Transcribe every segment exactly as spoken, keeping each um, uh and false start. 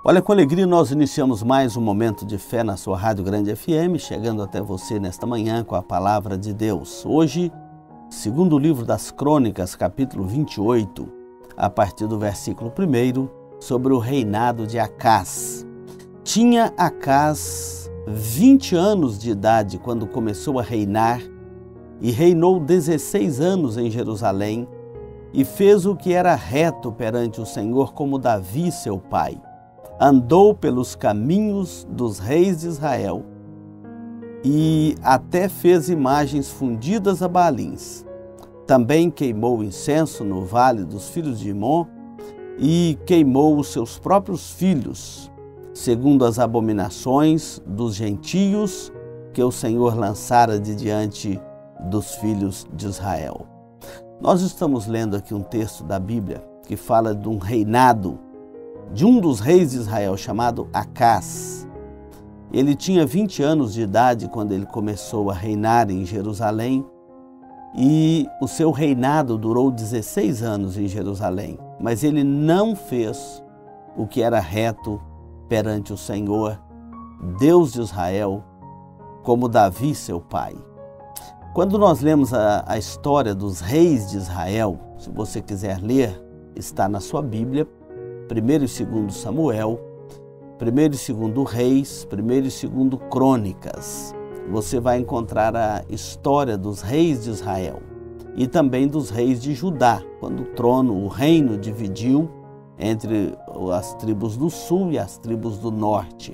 Olha, com alegria nós iniciamos mais um momento de fé na sua Rádio Grande F M, chegando até você nesta manhã com a Palavra de Deus. Hoje, segundo livro das Crônicas, capítulo vinte e oito, a partir do versículo primeiro, sobre o reinado de Acaz. Tinha Acaz vinte anos de idade quando começou a reinar e reinou dezesseis anos em Jerusalém e fez o que era reto perante o Senhor como Davi, seu pai. Andou pelos caminhos dos reis de Israel e até fez imagens fundidas a Baalins. Também queimou incenso no vale dos filhos de Imom e queimou os seus próprios filhos, segundo as abominações dos gentios que o Senhor lançara de diante dos filhos de Israel. Nós estamos lendo aqui um texto da Bíblia que fala de um reinado de um dos reis de Israel, chamado Acaz. Ele tinha vinte anos de idade quando ele começou a reinar em Jerusalém e o seu reinado durou dezesseis anos em Jerusalém, mas ele não fez o que era reto perante o Senhor, Deus de Israel, como Davi, seu pai. Quando nós lemos a, a história dos reis de Israel, se você quiser ler, está na sua Bíblia, primeiro e segundo Samuel, primeiro e segundo Reis, primeiro e segundo Crônicas. Você vai encontrar a história dos reis de Israel e também dos reis de Judá, quando o trono, o reino dividiu entre as tribos do sul e as tribos do norte.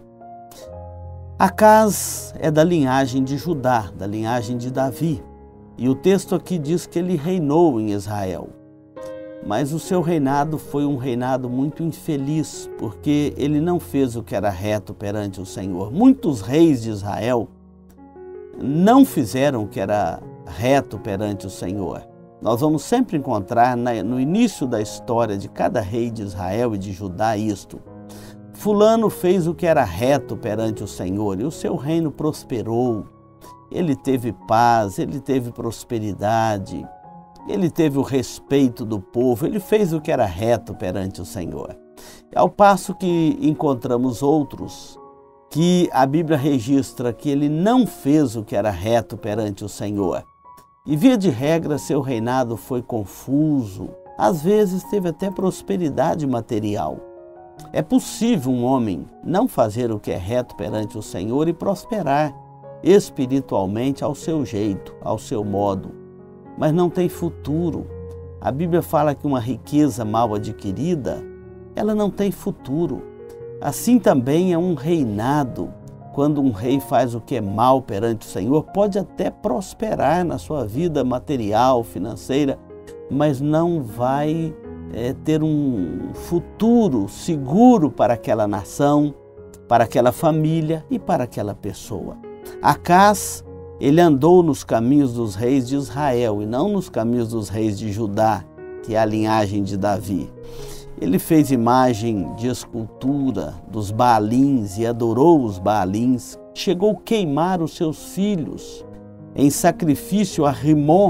Acaz é da linhagem de Judá, da linhagem de Davi, e o texto aqui diz que ele reinou em Israel. Mas o seu reinado foi um reinado muito infeliz, porque ele não fez o que era reto perante o Senhor. Muitos reis de Israel não fizeram o que era reto perante o Senhor. Nós vamos sempre encontrar no início da história de cada rei de Israel e de Judá isto. Fulano fez o que era reto perante o Senhor e o seu reino prosperou. Ele teve paz, ele teve prosperidade. Ele teve o respeito do povo, ele fez o que era reto perante o Senhor. Ao passo que encontramos outros que a Bíblia registra que ele não fez o que era reto perante o Senhor. E via de regra, seu reinado foi confuso, às vezes teve até prosperidade material. É possível um homem não fazer o que é reto perante o Senhor e prosperar espiritualmente ao seu jeito, ao seu modo, mas não tem futuro. A Bíblia fala que uma riqueza mal adquirida, ela não tem futuro. Assim também é um reinado. Quando um rei faz o que é mal perante o Senhor, pode até prosperar na sua vida material, financeira, mas não vai é, ter um futuro seguro para aquela nação, para aquela família e para aquela pessoa. Acaz, ele andou nos caminhos dos reis de Israel e não nos caminhos dos reis de Judá, que é a linhagem de Davi. Ele fez imagem de escultura dos Baalins e adorou os Baalins. Chegou a queimar os seus filhos em sacrifício a Rimon,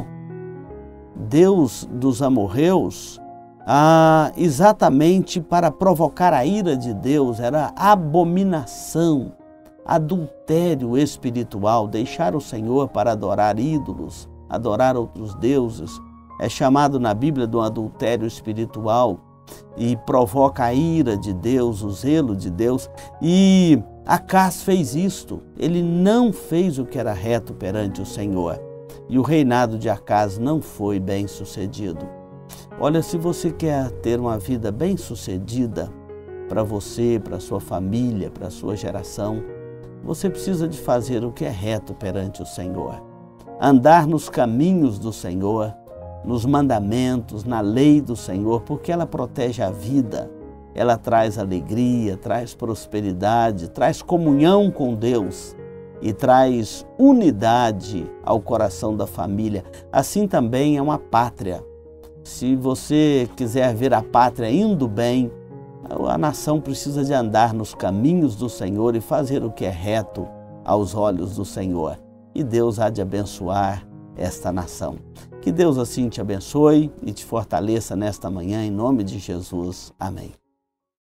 deus dos amorreus, ah, exatamente para provocar a ira de Deus. Era abominação, adultério espiritual, deixar o Senhor para adorar ídolos, adorar outros deuses. É chamado na Bíblia de um adultério espiritual e provoca a ira de Deus, o zelo de Deus. E Acaz fez isto, ele não fez o que era reto perante o Senhor. E o reinado de Acaz não foi bem sucedido. Olha, se você quer ter uma vida bem sucedida para você, para sua família, para sua geração, você precisa de fazer o que é reto perante o Senhor. Andar nos caminhos do Senhor, nos mandamentos, na lei do Senhor, porque ela protege a vida, ela traz alegria, traz prosperidade, traz comunhão com Deus e traz unidade ao coração da família. Assim também é uma pátria. Se você quiser ver a pátria indo bem, a nação precisa de andar nos caminhos do Senhor e fazer o que é reto aos olhos do Senhor. E Deus há de abençoar esta nação. Que Deus assim te abençoe e te fortaleça nesta manhã, em nome de Jesus. Amém.